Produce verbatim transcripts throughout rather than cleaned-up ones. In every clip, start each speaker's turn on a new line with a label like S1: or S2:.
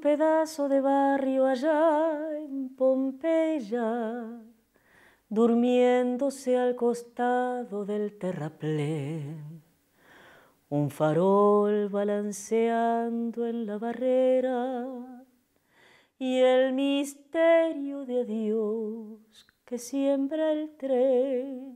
S1: pedazo de barrio allá en Pompeya, durmiéndose al costado del terraplén. Un farol balanceando en la barrera y el misterio de adiós que siembra el tren.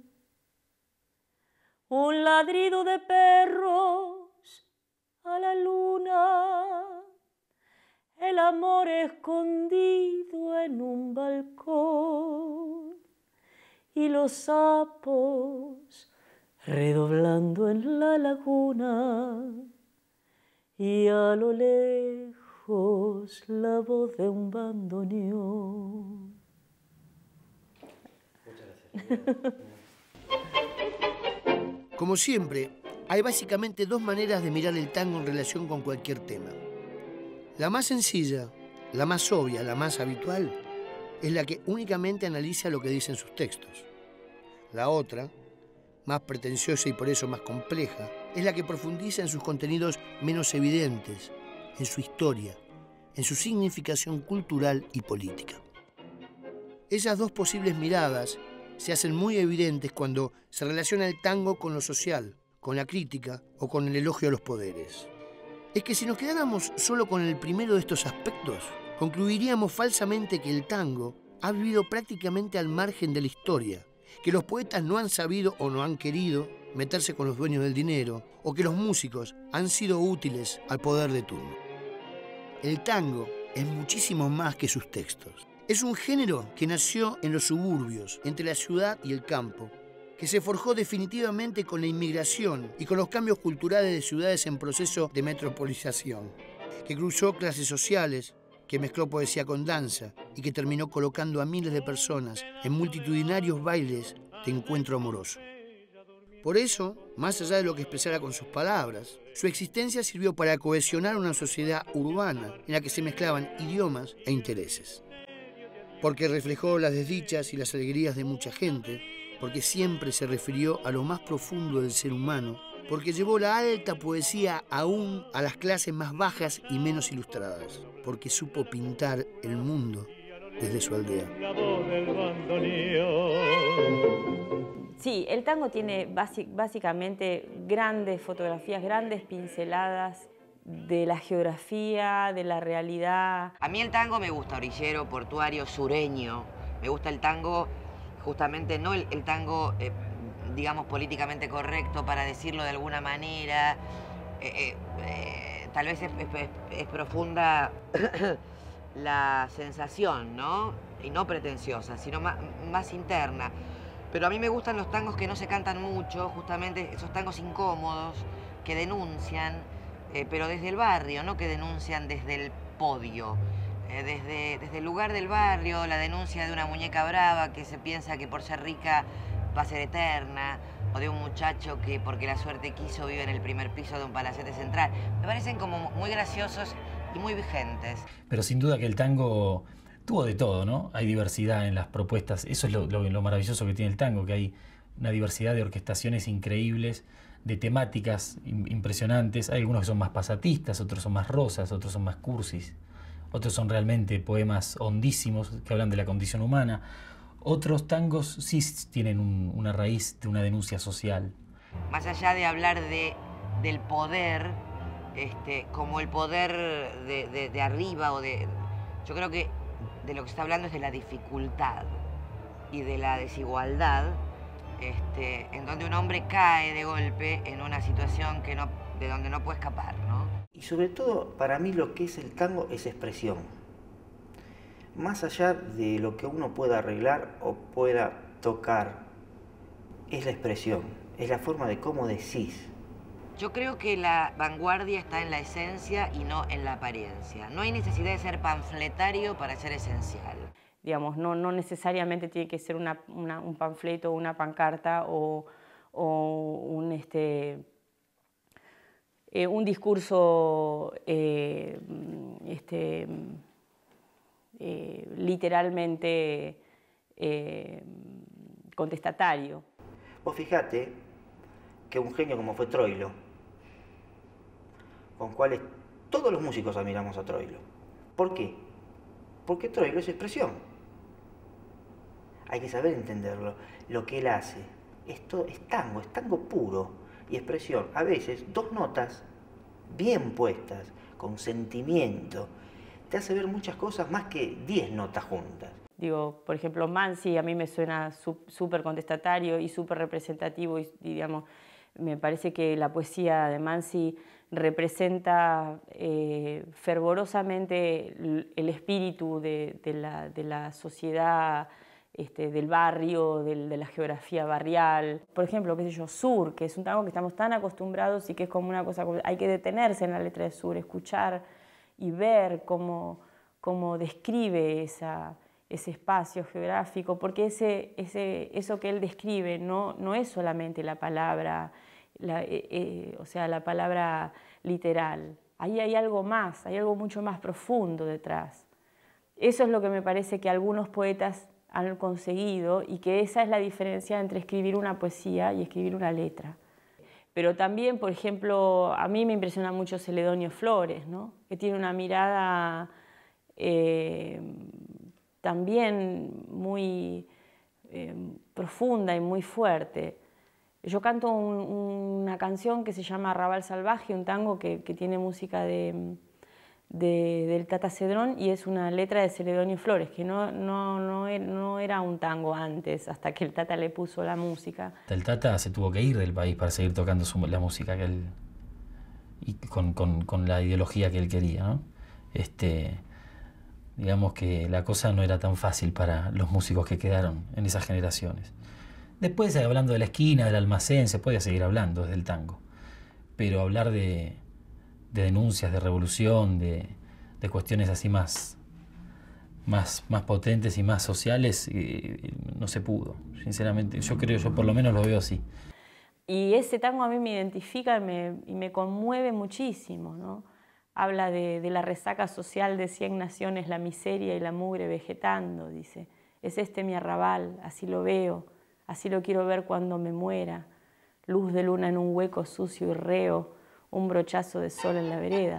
S1: Un ladrido de perros a la luna, el amor escondido en un balcón y los sapos redoblando en la laguna y a lo lejos la voz de un bandoneón.
S2: Muchas gracias. Como siempre, hay básicamente dos maneras de mirar el tango en relación con cualquier tema. La más sencilla, la más obvia, la más habitual, es la que únicamente analiza lo que dicen sus textos. La otra, más pretenciosa y por eso más compleja, es la que profundiza en sus contenidos menos evidentes, en su historia, en su significación cultural y política. Esas dos posibles miradas se hacen muy evidentes cuando se relaciona el tango con lo social, con la crítica o con el elogio a los poderes. Es que si nos quedáramos solo con el primero de estos aspectos, concluiríamos falsamente que el tango ha vivido prácticamente al margen de la historia, que los poetas no han sabido o no han querido meterse con los dueños del dinero, o que los músicos han sido útiles al poder de turno. El tango es muchísimo más que sus textos. Es un género que nació en los suburbios, entre la ciudad y el campo, que se forjó definitivamente con la inmigración y con los cambios culturales de ciudades en proceso de metropolización, que cruzó clases sociales, que mezcló poesía con danza y que terminó colocando a miles de personas en multitudinarios bailes de encuentro amoroso. Por eso, más allá de lo que expresara con sus palabras, su existencia sirvió para cohesionar una sociedad urbana en la que se mezclaban idiomas e intereses. Porque reflejó las desdichas y las alegrías de mucha gente, porque siempre se refirió a lo más profundo del ser humano, porque llevó la alta poesía aún a las clases más bajas y menos ilustradas, porque supo pintar el mundo desde su aldea.
S1: Sí, el tango tiene básicamente grandes fotografías, grandes pinceladas de la geografía, de la realidad.
S3: A mí el tango me gusta orillero, portuario, sureño. Me gusta el tango, justamente no el, el tango, eh, digamos, políticamente correcto, para decirlo de alguna manera. Eh, eh, eh, tal vez es, es, es profunda la sensación, ¿no? Y no pretenciosa, sino más, más interna. Pero a mí me gustan los tangos que no se cantan mucho, justamente esos tangos incómodos, que denuncian, eh, pero desde el barrio, no que denuncian desde el podio. Eh, desde, desde el lugar del barrio, la denuncia de una muñeca brava que se piensa que por ser rica va a ser eterna, o de un muchacho que porque la suerte quiso vive en el primer piso de un palacete central. Me parecen como muy graciosos y muy vigentes.
S4: Pero sin duda que el tango tuvo de todo, ¿no? Hay diversidad en las propuestas. Eso es lo, lo, lo maravilloso que tiene el tango, que hay una diversidad de orquestaciones increíbles, de temáticas impresionantes. Hay algunos que son más pasatistas, otros son más rosas, otros son más cursis, otros son realmente poemas hondísimos que hablan de la condición humana. Otros tangos sí tienen un, una raíz de una denuncia social.
S3: Más allá de hablar de, del poder, este, como el poder de, de, de arriba o de... Yo creo que de lo que está hablando es de la dificultad y de la desigualdad, este, en donde un hombre cae de golpe en una situación que no, de donde no puede escapar, ¿no?
S5: Y sobre todo, para mí lo que es el tango es expresión. Más allá de lo que uno pueda arreglar o pueda tocar, es la expresión, es la forma de cómo decís.
S3: Yo creo que la vanguardia está en la esencia y no en la apariencia. No hay necesidad de ser panfletario para ser esencial.
S1: Digamos, no, no necesariamente tiene que ser una, una, un panfleto, una pancarta o, o un, este, eh, un discurso eh, este, eh, literalmente eh, contestatario.
S5: Vos fijate que un genio como fue Troilo, con cuales todos los músicos admiramos a Troilo, ¿Por qué? Porque Troilo es expresión. Hay que saber entenderlo. Lo que él hace, esto es tango, es tango puro y expresión. A veces dos notas bien puestas, con sentimiento, te hace ver muchas cosas más que diez notas juntas.
S1: Digo, por ejemplo, Mansi a mí me suena súper contestatario y súper representativo y, digamos, me parece que la poesía de Mansi representa eh, fervorosamente el, el espíritu de, de, la, de la sociedad, este, del barrio, del, de la geografía barrial. Por ejemplo, qué sé yo, Sur, que es un tango que estamos tan acostumbrados y que es como una cosa, hay que detenerse en la letra de Sur, escuchar y ver cómo, cómo describe esa, ese espacio geográfico, porque ese, ese, eso que él describe no, no es solamente la palabra, la, eh, eh, o sea, la palabra literal. Ahí hay algo más, hay algo mucho más profundo detrás. Eso es lo que me parece que algunos poetas han conseguido y que esa es la diferencia entre escribir una poesía y escribir una letra. Pero también, por ejemplo, a mí me impresiona mucho Celedonio Flores, ¿no? Que tiene una mirada eh, también muy eh, profunda y muy fuerte. Yo canto un, una canción que se llama Arrabal Salvaje, un tango que, que tiene música de, de, del Tata Cedrón y es una letra de Celedonio Flores, que no, no, no, era, no era un tango antes, hasta que el Tata le puso la música.
S4: El Tata se tuvo que ir del país para seguir tocando su, la música que él, y con, con, con la ideología que él quería, ¿no? Este, digamos que la cosa no era tan fácil para los músicos que quedaron en esas generaciones. Después, hablando de la esquina, del almacén, se podía seguir hablando desde el tango. Pero hablar de, de denuncias, de revolución, de, de cuestiones así más, más, más potentes y más sociales, eh, no se pudo. Sinceramente, yo creo, yo por lo menos lo veo así.
S1: Y ese tango a mí me identifica y me, y me conmueve muchísimo, ¿no? Habla de, de la resaca social de cien naciones, la miseria y la mugre vegetando, dice. Es este mi arrabal, así lo veo. Así lo quiero ver cuando me muera, luz de luna en un hueco sucio y reo, un brochazo de sol en la vereda.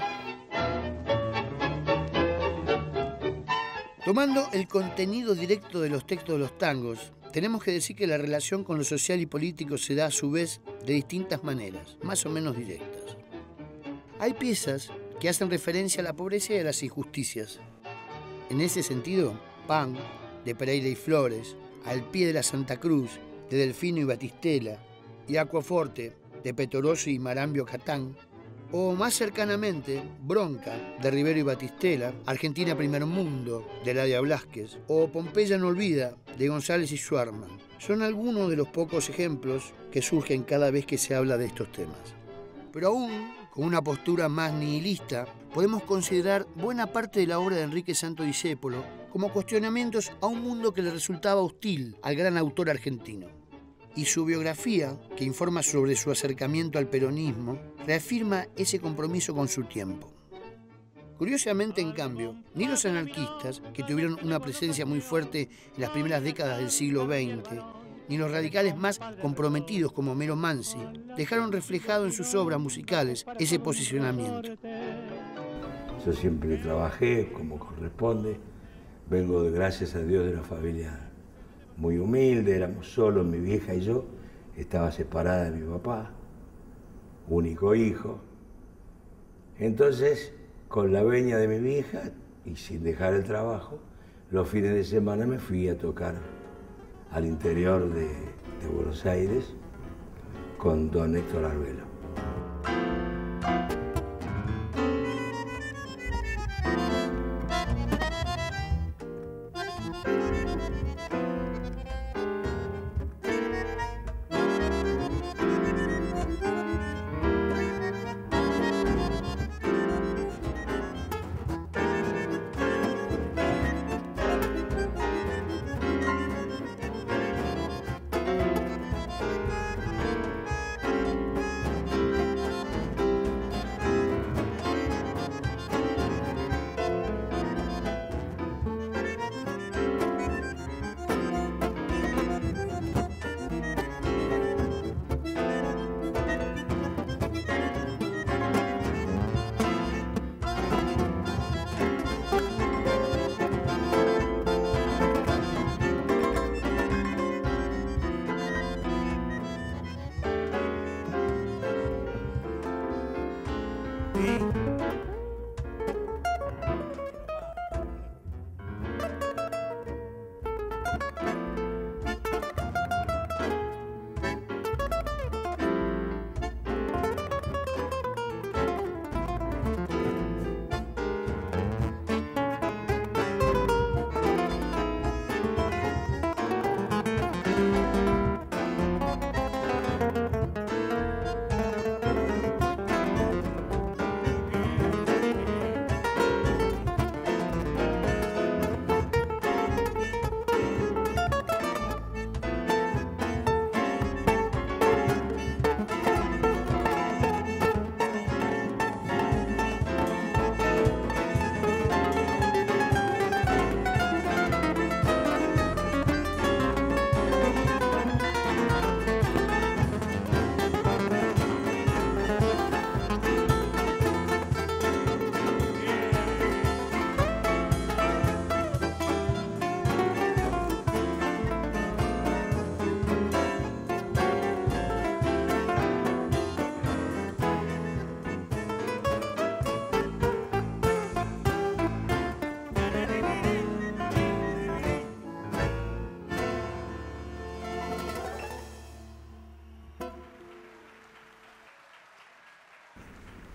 S2: Tomando el contenido directo de los textos de los tangos, tenemos que decir que la relación con lo social y político se da a su vez de distintas maneras, más o menos directas. Hay piezas que hacen referencia a la pobreza y a las injusticias. En ese sentido, Pan, de Pereira y Flores, Al pie de la Santa Cruz, de Delfino y Batistela, y Aquaforte, de Petoroso y Marambio Catán, o más cercanamente, Bronca, de Rivero y Batistela, Argentina Primer Mundo, de Ladia Blasquez, o Pompeya no olvida, de González y Schwarman. Son algunos de los pocos ejemplos que surgen cada vez que se habla de estos temas. Pero aún, con una postura más nihilista, podemos considerar buena parte de la obra de Enrique Santo Discépolo como cuestionamientos a un mundo que le resultaba hostil al gran autor argentino. Y su biografía, que informa sobre su acercamiento al peronismo, reafirma ese compromiso con su tiempo. Curiosamente, en cambio, ni los anarquistas, que tuvieron una presencia muy fuerte en las primeras décadas del siglo veinte, ni los radicales más comprometidos como Homero Mansi, dejaron reflejado en sus obras musicales ese posicionamiento.
S6: Yo siempre trabajé como corresponde. Vengo, de, gracias a Dios, de una familia muy humilde. Éramos solos, mi vieja y yo. Estaba separada de mi papá, único hijo. Entonces, con la veña de mi vieja y sin dejar el trabajo, los fines de semana me fui a tocar al interior de, de Buenos Aires con don Héctor Arbelo.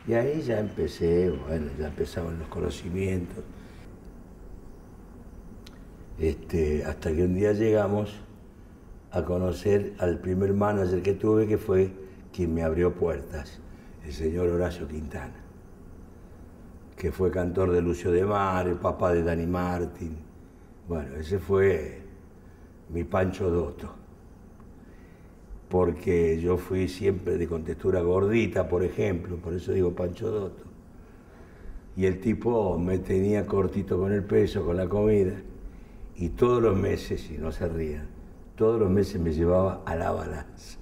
S6: Y ahí ya empecé, bueno, ya empezaban los conocimientos. Este, hasta que un día llegamos a conocer al primer manager que tuve, que fue quien me abrió puertas, el señor Horacio Quintana, que fue cantor de Lucio de Mar, el papá de Dani Martín. Bueno, ese fue mi Pancho Dotto, porque yo fui siempre de contextura gordita, por ejemplo, por eso digo Pancho Dotto. Y el tipo me tenía cortito con el peso, con la comida, y todos los meses, y no se rían, todos los meses me llevaba a la balanza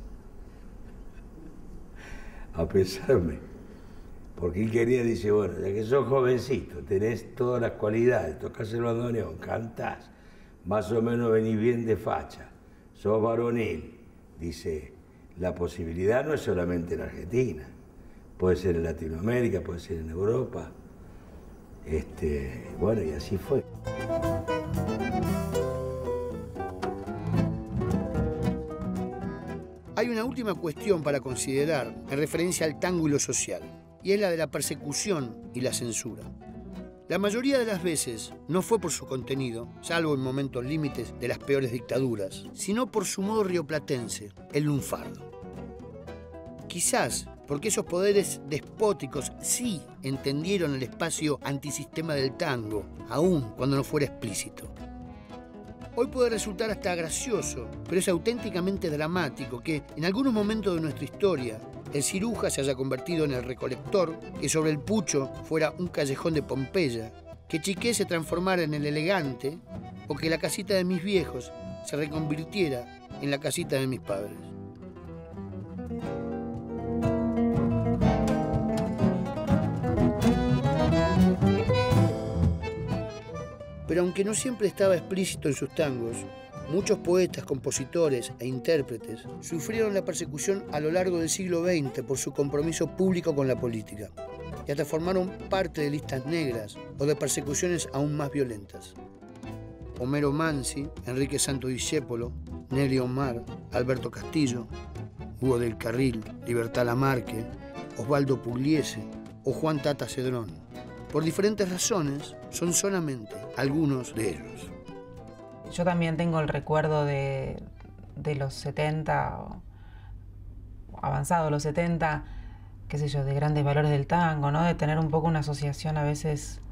S6: a pesarme, porque él quería, dice, bueno, ya que sos jovencito, tenés todas las cualidades, tocás el bandoneón, cantás, más o menos venís bien de facha, sos varonil, dice, la posibilidad no es solamente en Argentina, puede ser en Latinoamérica, puede ser en Europa, este, bueno, y así fue.
S2: Hay una última cuestión para considerar en referencia al tango y lo social, y es la de la persecución y la censura. La mayoría de las veces no fue por su contenido, salvo en momentos límites de las peores dictaduras, sino por su modo rioplatense, el lunfardo. Quizás porque esos poderes despóticos sí entendieron el espacio antisistema del tango, aun cuando no fuera explícito. Hoy puede resultar hasta gracioso, pero es auténticamente dramático que, en algunos momentos de nuestra historia, el Ciruja se haya convertido en el recolector, que sobre el Pucho fuera un callejón de Pompeya, que Chiqué se transformara en el elegante, o que la casita de mis viejos se reconvirtiera en la casita de mis padres. Pero aunque no siempre estaba explícito en sus tangos, muchos poetas, compositores e intérpretes sufrieron la persecución a lo largo del siglo veinte por su compromiso público con la política, y hasta formaron parte de listas negras o de persecuciones aún más violentas. Homero Mansi, Enrique Santo Discépolo, Nelly Omar, Alberto Castillo, Hugo del Carril, Libertad Lamarque, Osvaldo Pugliese o Juan Tata Cedrón. Por diferentes razones, son solamente algunos de ellos.
S7: Yo también tengo el recuerdo de, de los setenta, avanzado los setenta, qué sé yo, de grandes valores del tango, ¿no? De tener un poco una asociación a veces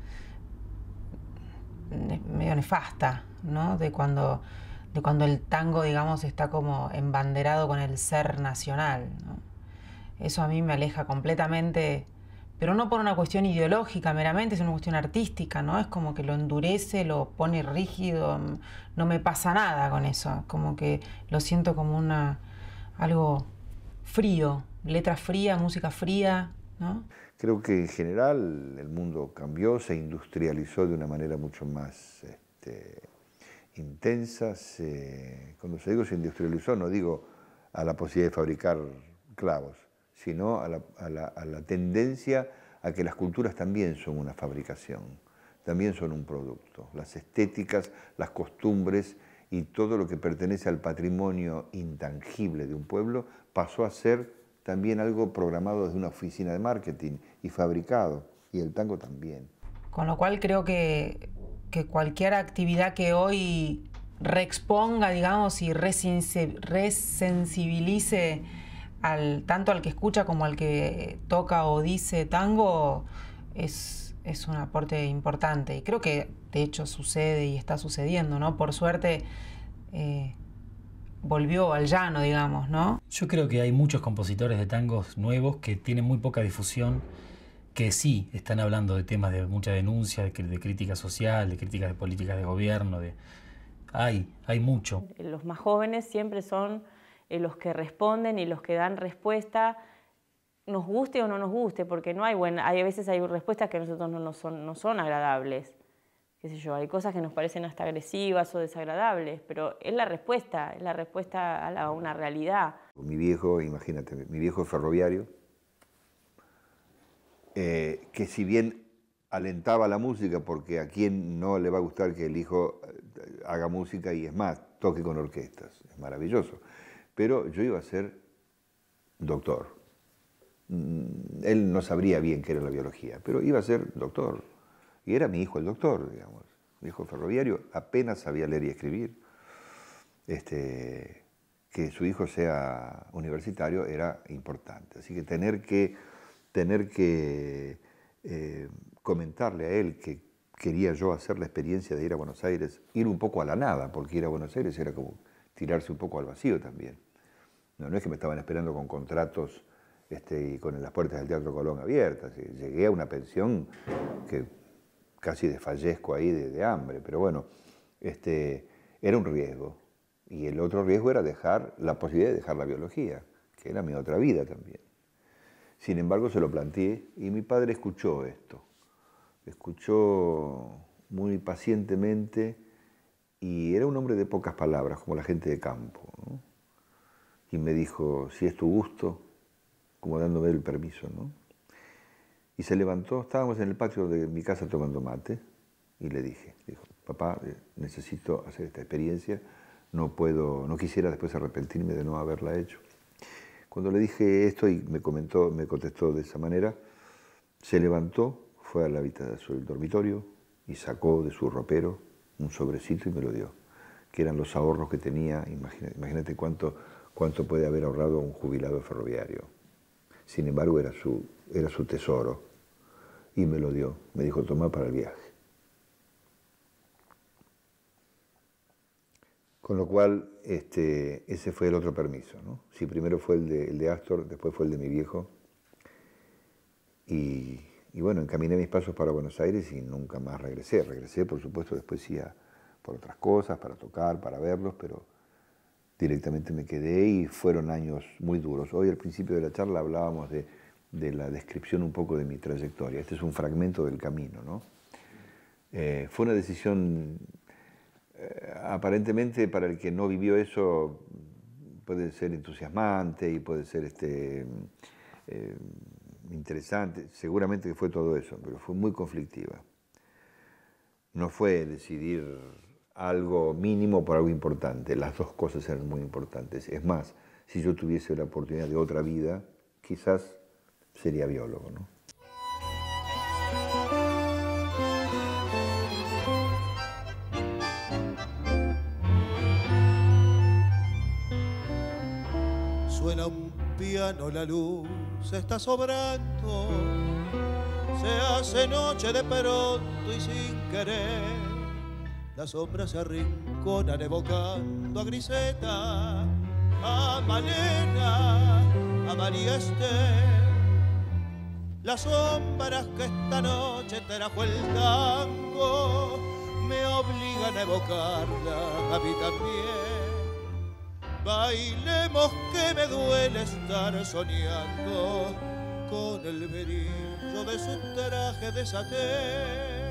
S7: medio nefasta, ¿no? De cuando, de cuando el tango, digamos, está como embanderado con el ser nacional, ¿no? Eso a mí me aleja completamente, pero no por una cuestión ideológica meramente, es una cuestión artística, ¿no? Es como que lo endurece, lo pone rígido, no me pasa nada con eso, como que lo siento como una, algo frío, letra fría, música fría, ¿no?
S8: Creo que en general el mundo cambió, se industrializó de una manera mucho más este, intensa. Se, cuando se digo se industrializó, no digo a la posibilidad de fabricar clavos, sino a la, a, la, a la tendencia a que las culturas también son una fabricación, también son un producto. Las estéticas, las costumbres y todo lo que pertenece al patrimonio intangible de un pueblo pasó a ser también algo programado desde una oficina de marketing y fabricado, y el tango también.
S7: Con lo cual creo que, que cualquier actividad que hoy reexponga, digamos, y resensibilice al, tanto al que escucha como al que toca o dice tango, es, es un aporte importante. Y creo que de hecho sucede y está sucediendo, ¿no? Por suerte eh, volvió al llano, digamos, ¿no?
S4: Yo creo que hay muchos compositores de tangos nuevos que tienen muy poca difusión, que sí están hablando de temas de mucha denuncia, de, de crítica social, de críticas de políticas de gobierno. De... Hay, hay mucho.
S1: Los más jóvenes siempre son eh, los que responden y los que dan respuesta, nos guste o no nos guste, porque no hay buena, hay a veces hay respuestas que a nosotros no, no, son, no son agradables. Qué sé yo, hay cosas que nos parecen hasta agresivas o desagradables, pero es la respuesta, es la respuesta a, la, a una realidad.
S8: Mi viejo, imagínate, mi viejo es ferroviario, eh, que si bien alentaba la música, porque a quien no le va a gustar que el hijo haga música y es más, toque con orquestas, es maravilloso, pero yo iba a ser doctor. él no sabría bien qué era la biología, pero iba a ser doctor. Y era mi hijo el doctor, digamos. Mi hijo ferroviario apenas sabía leer y escribir. Este, que su hijo sea universitario era importante. Así que tener que, tener que eh, comentarle a él que quería yo hacer la experiencia de ir a Buenos Aires, ir un poco a la nada, porque ir a Buenos Aires era como tirarse un poco al vacío también. No, no es que me estaban esperando con contratos este, y con las puertas del Teatro Colón abiertas. Llegué a una pensión que casi desfallezco ahí de, de hambre, pero bueno, este, era un riesgo. Y el otro riesgo era dejar la posibilidad de dejar la biología, que era mi otra vida también. Sin embargo, se lo planteé y mi padre escuchó esto. Escuchó muy pacientemente y era un hombre de pocas palabras, como la gente de campo, ¿no? Y me dijo, si es tu gusto, como dándome el permiso, ¿no? Y se levantó, estábamos en el patio de mi casa tomando mate, y le dije, dijo, papá, necesito hacer esta experiencia, no puedo, no quisiera después arrepentirme de no haberla hecho. Cuando le dije esto y me comentó, me contestó de esa manera, se levantó, fue a la habitación del dormitorio y sacó de su ropero un sobrecito y me lo dio, que eran los ahorros que tenía, imagínate, imagínate cuánto, cuánto puede haber ahorrado un jubilado ferroviario. Sin embargo, era su, era su tesoro y me lo dio, me dijo, toma para el viaje. Con lo cual, este, ese fue el otro permiso, ¿no? Sí, primero fue el de, el de Astor, después fue el de mi viejo. Y, y bueno, encaminé mis pasos para Buenos Aires y nunca más regresé. Regresé, por supuesto, después sí a, por otras cosas, para tocar, para verlos, pero directamente me quedé y fueron años muy duros. Hoy, al principio de la charla, hablábamos de, de la descripción un poco de mi trayectoria. Este es un fragmento del camino, ¿no? Eh, fue una decisión... Eh, aparentemente para el que no vivió eso puede ser entusiasmante y puede ser este, eh, interesante, seguramente que fue todo eso, pero fue muy conflictiva. No fue decidir algo mínimo por algo importante, las dos cosas eran muy importantes. Es más, si yo tuviese la oportunidad de otra vida, quizás sería biólogo, ¿no?
S9: Suena un piano, la luz está sobrando, se hace noche de pronto y sin querer, las sombras se arrinconan evocando a Griseta, a Malena, a María Esther. Las sombras que esta noche trajo el tango me obligan a evocarla a mí también. Bailemos que me duele estar soñando con el brillo de su traje de satén.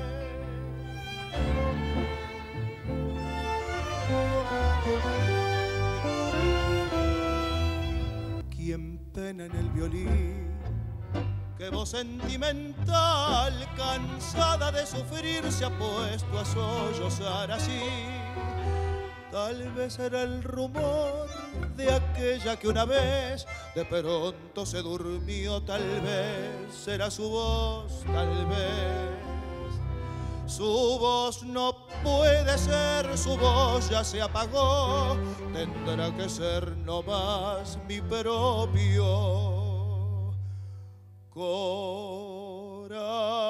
S9: Quien pena en el violín, qué voz sentimental, cansada de sufrir, se ha puesto a sollozar así. Tal vez era el rumor de aquella que una vez de pronto se durmió, tal vez será su voz, tal vez. Su voz no puede ser, su voz ya se apagó, tendrá que ser nomás mi propio corazón.